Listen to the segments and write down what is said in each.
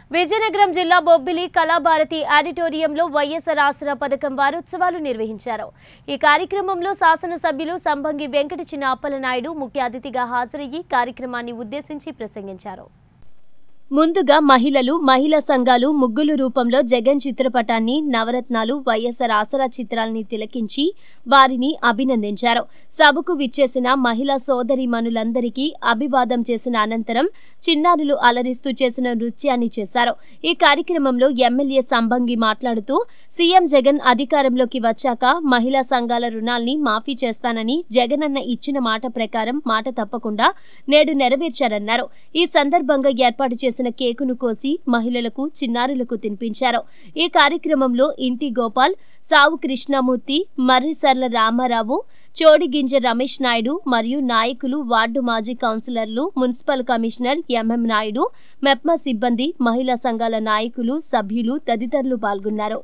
విజయనగరం జిల్లా బొబ్బిలి కళాభారతి ఆడిటోరియంలో వైఎస్ఆర్ ఆసరా పథకం వారోత్సవాలు నిర్వహించారు। ఈ కార్యక్రమంలో శాసనసభ్యులు సంబంగి వెంకట చిన అప్పలనాయుడు ముఖ్య అతిథిగా హాజరయ్యి కార్యక్రమాన్ని ఉద్దేశించి ప్రసంగించారు। ముందుగా మహిళా సంఘాలు ముగ్గులు రూపంలో జగన్ చిత్రపటాన్ని నవరత్నాలు వైఎస్ఆర్ ఆసరా చిత్రాలని తిలకించి వారిని అభినందించారు। సభకు విచ్చేసిన మహిళా సోదరీమణులందరికీ అభివాదం చేసిన అనంతరం చిన్నారులు అలరిస్తూ చేసిన నృత్యాన్ని చేశారు। ఈ కార్యక్రమంలో ఎమ్మెల్యే సంబంగి మాట్లాడుతూ సీఎం జగన్ అధికారంలోకి వచ్చాక మహిళా సంఘాల రుణాల్ని మాఫీ చేస్తానని జగనన్న ఇచ్చిన మాట ప్రకారం మాట తప్పకుండా నేడు నెరవేర్చారన్నారు। ఈ సందర్భంగా ఏర్పాటు చేసిన కేకును కోసి మహిళలకు చిన్నారులకు తినిపించారు। ఈ కార్యక్రమంలో ఇంటి గోపాల్, సావు కృష్ణమూర్తి, మర్రిసర్ల రామారావు, చోడిగింజ రమేష్ నాయుడు మరియు నాయకులు, వార్డు మాజీ కౌన్సిలర్లు, municipal commissioner M M Naidu, MEPMA సిబ్బంది, మహిళా సంఘాల నాయకులు, సభ్యులు తదితరులు పాల్గొన్నారు।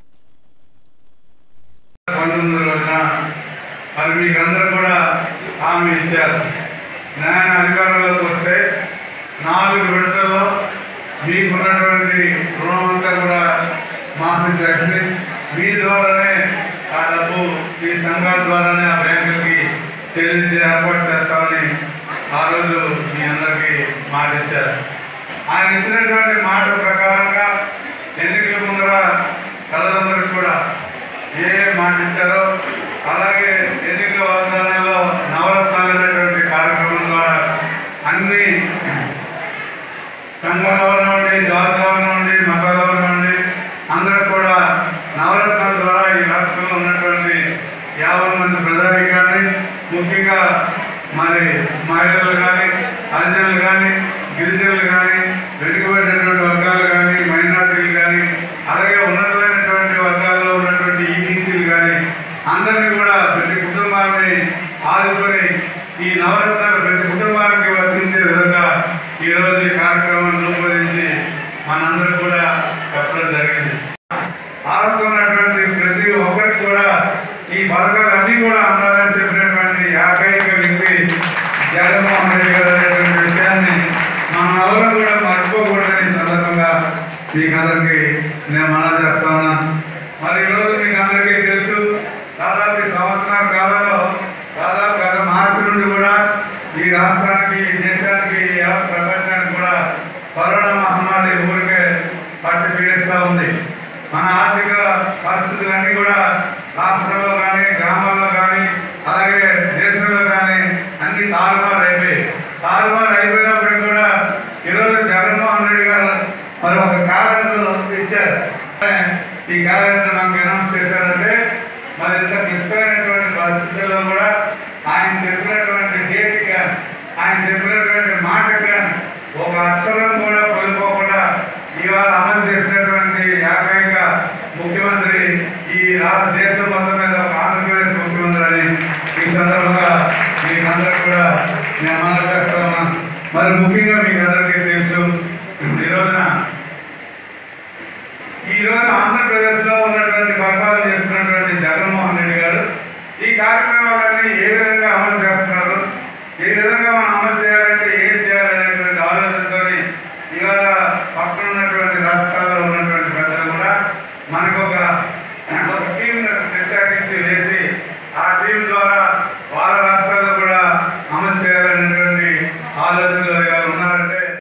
నాలుగు విడతల్లో మీకున్నటువంటి రుణమంతా కూడా మాఫీ చేసి మీ ద్వారానే ఆ డబ్బు ఈ సంఘాల ద్వారానే ఆ బ్యాంకులకి చెల్లించి ఏర్పాటు చేస్తామని ఆ రోజు మీ అందరికీ మాట ఇచ్చారు। ఆయన ఇచ్చినటువంటి మాట ప్రకారంగా ఎన్నికల ముందర ప్రజలందరికీ కూడా ఏ మాట ఇచ్చారో అలాగే ఎన్నికల వాగ్దానాల్లో నవరత్నాలు అనేటువంటి కార్యక్రమం ద్వారా అన్ని సంఘాల నుండి, జాతుల నుండి, మతాల నుండి అందరూ కూడా నవరత్నాల ద్వారా ఈ రాష్ట్రంలో ఉన్నటువంటి 50 మంది ప్రజానికాన్ని ముఖ్యంగా మరి మహిళలు కానీ, హరిజనులు కానీ, గిరిజనులు కానీ, వెనుకబడినటువంటి వర్గాలు కానీ, మైనార్టీలు కానీ, అలాగే ఉన్నతమైనటువంటి వర్గాల్లో ఉన్నటువంటి ఈబీసీలు కానీ అందరినీ కూడా ప్రతి కుటుంబాన్ని ఆదుకొని ఈ నవరత్నాలు ప్రతి కుటుంబానికి వర్తించే విధంగా ఈరోజు ఈ కార్యక్రమాన్ని రూపొందించి మనందరూ కూడా చెప్పడం జరిగింది। ఆడుతున్నటువంటి ప్రతి ఒక్కరికి కూడా ఈ పథకాలన్నీ కూడా అందాలని చెప్పినటువంటి ఏకైక వ్యక్తి జగన్మోహన్ రెడ్డి గారు అనేటువంటి విషయాన్ని మనం ఎవరు కూడా మర్చిపోకూడదని సందర్భంగా మీకు అందరికీ నేను మనం చెప్తున్నాను। మరి ఈరోజు మీకు అందరికీ తెలుసు, దాదాపు ఈ సంవత్సరాల కాలంలో దాదాపు గత మార్చి నుండి కూడా ఈ రాష్ట్రానికి, దేశానికి, ప్రపంచానికి కూడా కరోనా మహమ్మారి ఊరికే పట్టి పీడిస్తూ ఉంది। మన ఆర్థిక పరిస్థితులన్నీ కూడా రాష్ట్రంలో కానీ, గ్రామాల్లో కానీ, అలాగే దేశంలో కానీ అన్ని తారుమారు అయిపోయినప్పటికీ కూడా ఈరోజు జగన్మోహన్ రెడ్డి గారు మరి ఒక క్యాలెండర్ ఇచ్చారు। ఈ క్యాలెండర్ మనకు అనౌన్స్ చేశారంటే మరి ఇంత క్లిష్టమైనటువంటి పరిస్థితుల్లో కూడా ఆయన చెప్పినటువంటి డేట్ కానీ, ఆయన చెప్పినటువంటి మాట కానీ ఒక అక్షరం కూడా కోల్పోకుండా ఇవాళ అమలు చేసినటువంటి ఏకైక ముఖ్యమంత్రి ఈ దేశం మొత్తం మీద ఒక ఆంధ్రప్రదేశ్ ముఖ్యమంత్రి అని ఈ సందర్భంగా మీకు అందరూ కూడా నేను మనం చేస్తా ఉన్నాను। మరి ముఖ్యంగా మీకు అందరికీ తెలుసు, ఈరోజు ఆంధ్రప్రదేశ్లో ఉన్నటువంటి పరిపాలన చేస్తున్నటువంటి జగన్మోహన్ రెడ్డి గారు ఈ కార్యక్రమాలన్నీ ఏ విధంగా అమలు చేస్తున్నారు, ఏ విధంగా మనం అమలు చేయాలంటే ఏం చేయాలనేటువంటి ఆలోచనతో ఇవాళ పక్కన